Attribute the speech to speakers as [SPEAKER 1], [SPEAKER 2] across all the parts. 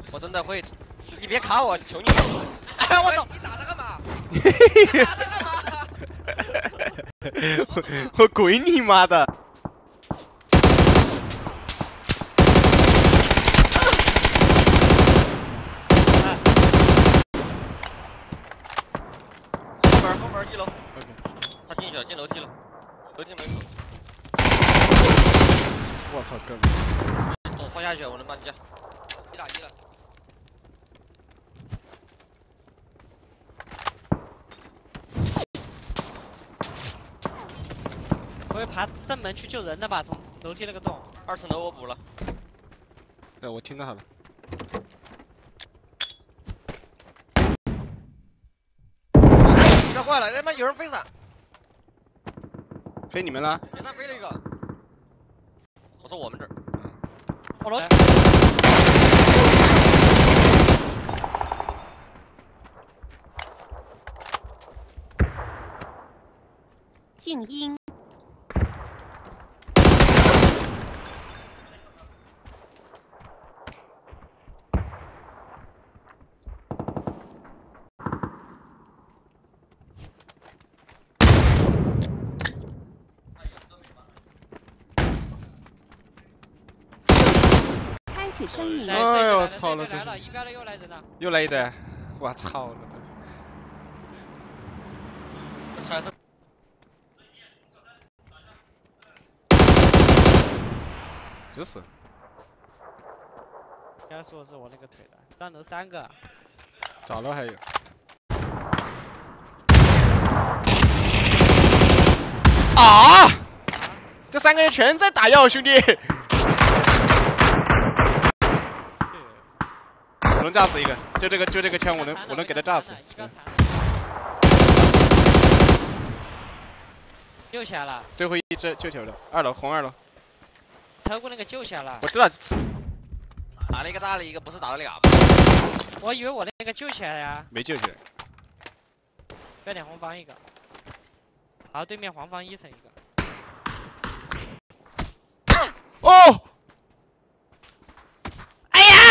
[SPEAKER 1] 我真的会，你别卡我，求你！哎，我操！你打他干嘛？打他干嘛？
[SPEAKER 2] 我滚你妈的！
[SPEAKER 1] 后门1楼。OK。他进去了，进楼梯了，楼梯门口。
[SPEAKER 2] 我操，哥们！
[SPEAKER 1] 我放下去，我能帮你架。1打1了。
[SPEAKER 3] 我会爬正门去救人的吧？从楼梯那个洞。
[SPEAKER 1] 2层楼我补了。
[SPEAKER 2] 对，我听到他了。
[SPEAKER 1] 不要过来，他妈有人飞伞。
[SPEAKER 2] 飞你们了？
[SPEAKER 1] 铁山飞了一个。我说我们这儿。
[SPEAKER 3] 好了。
[SPEAKER 4] 静音。 开启声音。
[SPEAKER 2] 哎呦我操了！
[SPEAKER 3] 来了，一边的又来人了。
[SPEAKER 2] 又来一队！我操了！
[SPEAKER 1] 我踩着。
[SPEAKER 2] 就是。
[SPEAKER 3] 应该说是我那个腿的，3楼3个。
[SPEAKER 2] 找了还有。啊！这3个人全在打药，兄弟。 我能炸死一个，就这个枪，我能给他炸死。
[SPEAKER 3] 救起来了。
[SPEAKER 2] 最后一只救起来了，2楼红2楼。
[SPEAKER 3] 头部那个救起来了。
[SPEAKER 2] 我知道。
[SPEAKER 1] 打了一个炸了一个，不是打了俩。
[SPEAKER 3] 我以为我那个救起来了呀。
[SPEAKER 2] 没救起来。
[SPEAKER 3] 标点黄方一个。好，对面黄方1层一个。
[SPEAKER 2] 哦！哎呀！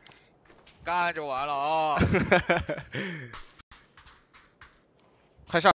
[SPEAKER 1] 干就完了啊！
[SPEAKER 2] 快上！